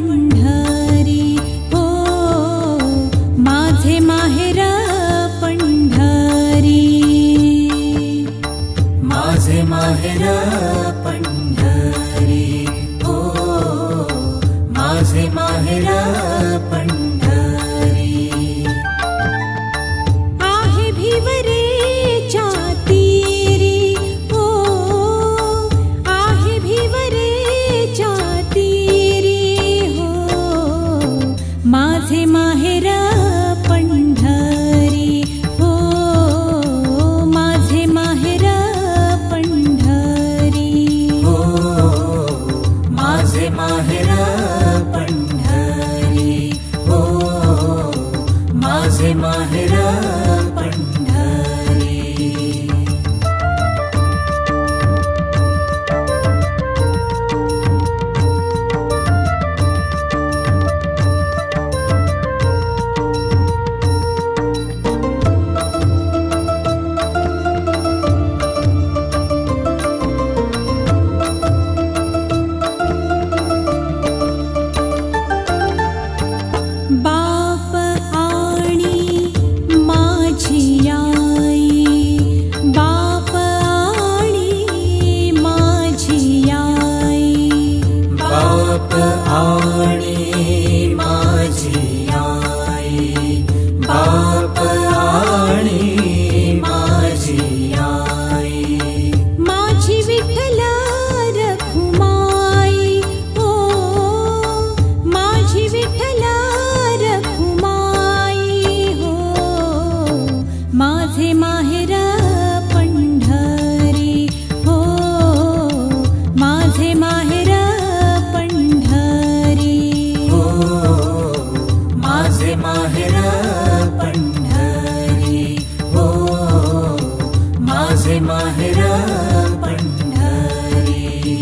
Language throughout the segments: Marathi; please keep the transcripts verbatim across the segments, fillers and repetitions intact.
पंढरी हो माझे माहेर पंढरी माझे माहेर पंढरी हो माझे माहेर पंढरी आहे भिवरेच्या तीरी हो आहे भिवरेच्या तीरी हो माझे माहेर पंढरी हो माझे माहेर पंढरी हो माझे माहेर पंढरी हो माझे माहेर पंढरी बाप आणि माझी आई बाप आणि माझी आई बाप आणि माझी आई बाप आणि माझी आई माझी विठ्ठल रखुमाई हो माझी विठ्ठल रखुमाई हो माझे माहेर पंढरी हो माझे माहेर पंढरी हो माझे माहेर पंढरी हो माझे माहेर पंढरी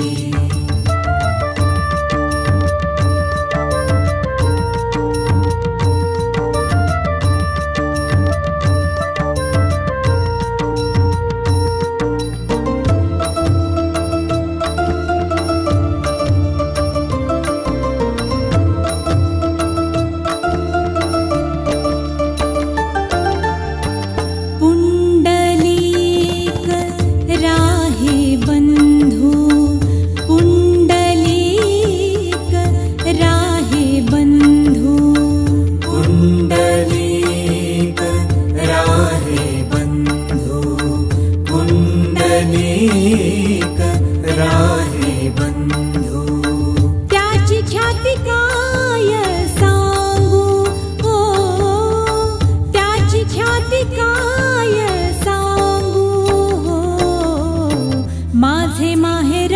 पुंडलिक राहे बंधू पुंडलिक राहे बंधू पुंडलिक राहे बंधू पुंडलिक राहे बंधू त्याची ख्याती काय सांगू हो त्याची ख्याती काय सांगू हो माझे माहेर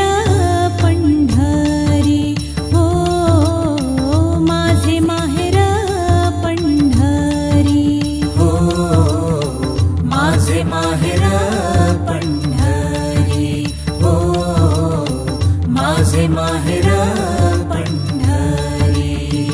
पंढरी हो माझे माहेर पंढरी हो माझे माहेर पंढरी हो माझे माहेर पंढरी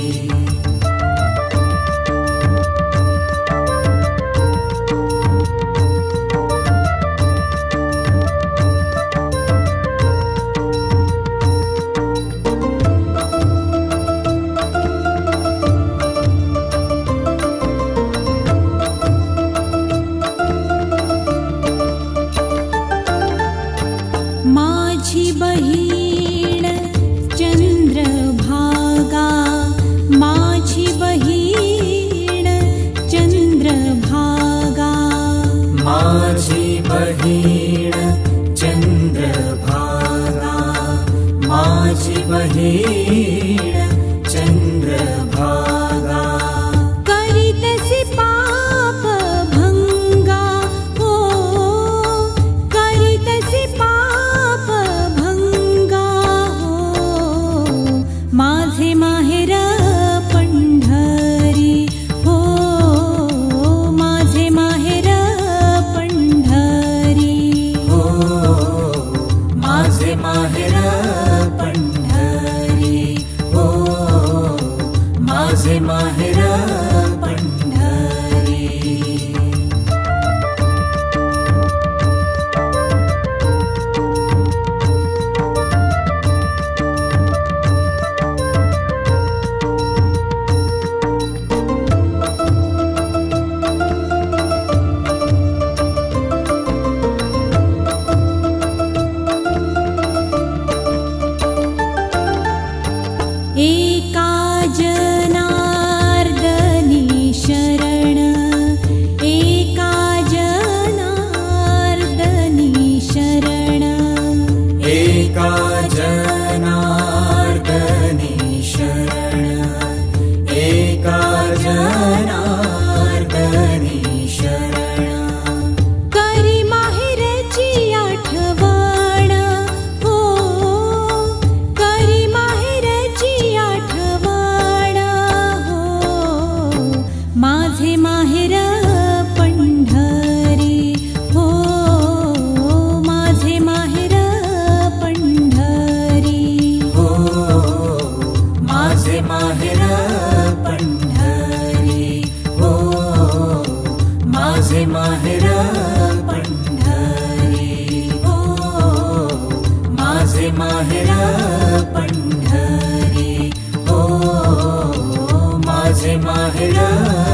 माझी बहीण चंद्रभागा माझी बहीण चंद्रभागा माझी बहीण चंद्रभागा माझी बहीण चंद्रभागा करीतसे पाप भंगा हो करीतसे पाप भंगा हो माझे माहेर पंढरी हो माझे माहेर पंढरी हो माझे माहेर पंढरी हो माझे माहेर पंढरी माझे माहेर पंढरी हो माझे माहेर पंढरी हो माझे माहेर पंढरी हो माझे माहेर पंढरी हो माझे माहेर पंढरी हो माझे माहेर